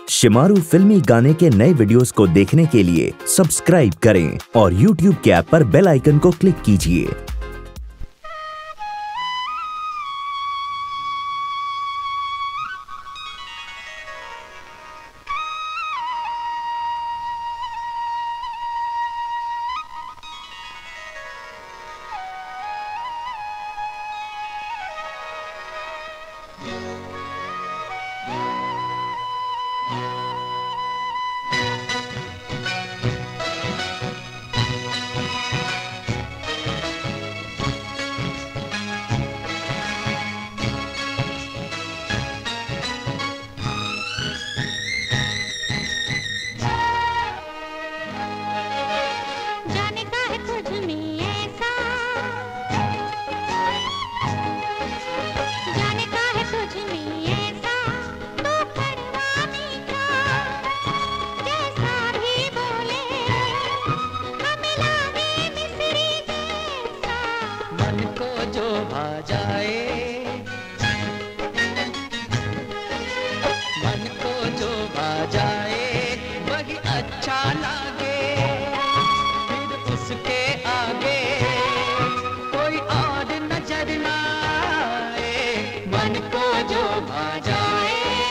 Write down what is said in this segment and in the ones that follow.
शिमारू फिल्मी गाने के नए वीडियोस को देखने के लिए सब्सक्राइब करें और YouTube के ऐप पर बेल आइकन को क्लिक कीजिए। मन को जो भा जाए वही अच्छा लागे, फिर उसके आगे कोई और नजर ना आए। मन को जो भा जाए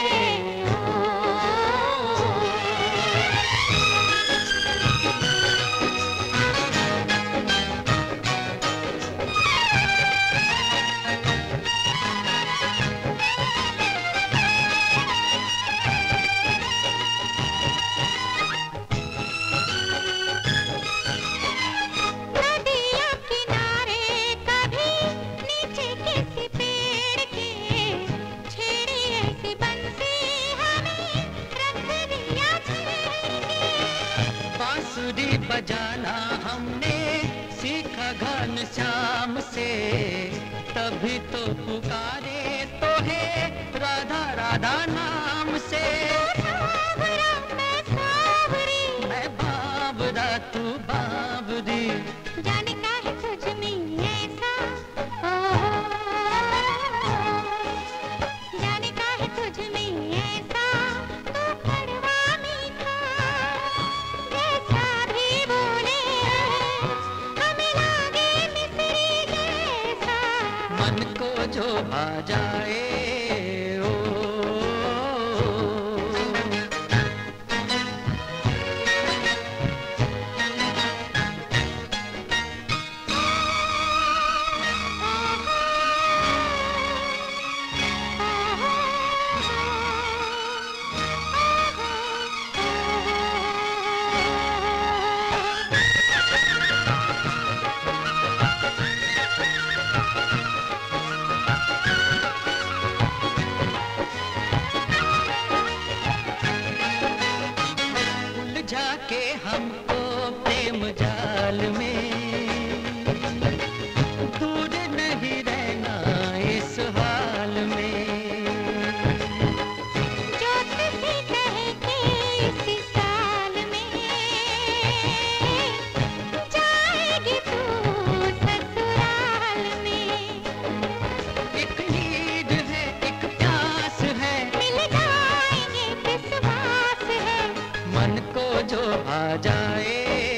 बांसुरी बजाना हमने सीखा घनश्याम से, तभी तो पुकारे तो है राधा राधा नाम से। मैं बाबरा तू बाबरी, जाने का है तुझ में ऐसा, जाने का है तुझ में ऐसा, तू कड़वा मीठा जैसा भी बोले हमें लागे मिस्री जैसा। मन को जो भा जाए जाके हमको प्रेम जाल में, दूर नहीं रहना इस हाल में। जो तुझे कहे कि इसी साल में जाएगी तू ससुराल में। एक नीड है एक प्यास है, मिल जाएंगे विश्वास है। मन को जो भा जाए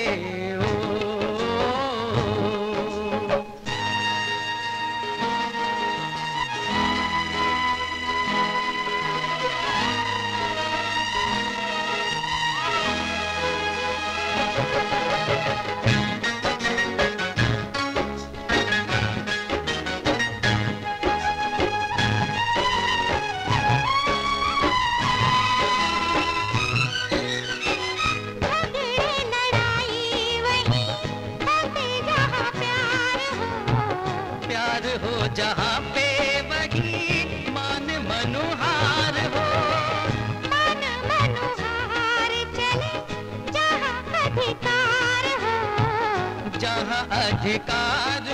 हो जहाँ पे वही मान मनुहार हो। मन मनुहार चले जहाँ अधिकार हो, जहाँ अधिकार